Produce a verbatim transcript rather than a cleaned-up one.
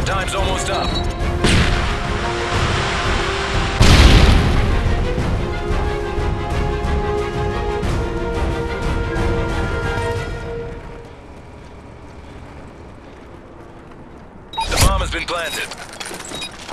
Time's almost up. The bomb has been planted.